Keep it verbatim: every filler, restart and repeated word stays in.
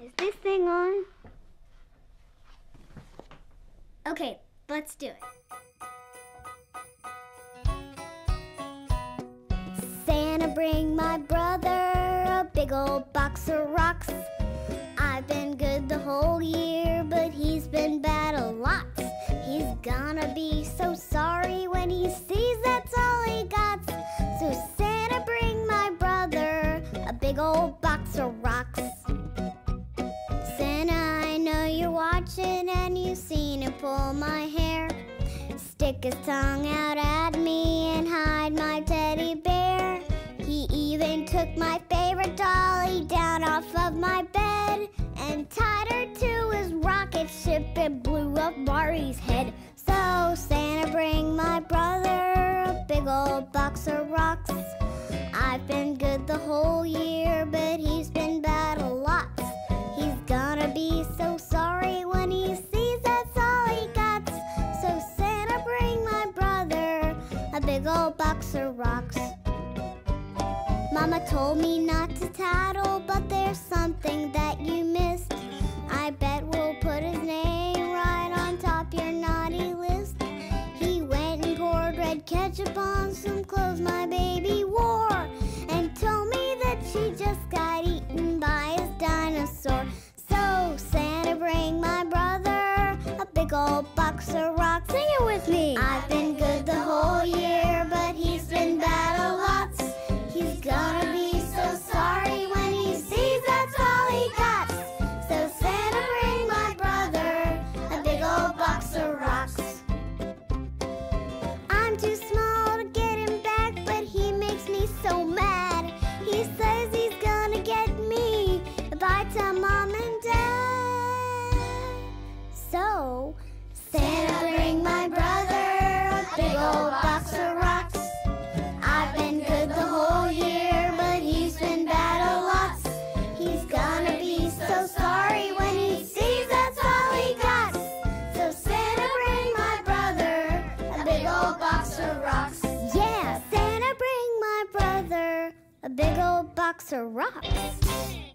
Is this thing on? Okay, let's do it. Santa, bring my brother a big old box of rocks. I've been good the whole year, but he's been bad a lot. He's gonna be so sorry when he sees that's all he got. So Santa, bring my brother a big old box of rocks. Santa, I know you're watching and you've seen him pull my hair, stick his tongue out at me and hide my teddy bear. He even took my favorite dolly down off of my bed and tied her to his rocket ship and blew up Marty's head. So Santa, bring my brother a big old box of rocks. I've been good the whole year, but he's been bad a lot. He's gonna be so sorry when he sees that's all he got. So Santa, bring my brother a big old box of rocks. Mama told me not to tattle, but there's something that you missed. I bet we'll put his name right on top your naughty list. He went and poured red ketchup on some clothes my baby wore and told me that she just got eaten by his dinosaur. So Santa, bring my brother a big old box of rocks. Sing it with me! I've been good the whole year, but he's been bad a lot. He's gonna be so sorry when he sees that's all he got. So Santa, bring my brother a big old box of rocks. I'm too small to get him back, but he makes me so mad. He says he's gonna get me if I tell Mom and Dad. So Santa, bring my brother a big old box of rocks. I've been good the whole year, but he's been bad a lot. He's gonna be so sorry when he sees that's all he got. So Santa, bring my brother a big old box of rocks. Yeah, Santa, bring my brother a big old box of rocks.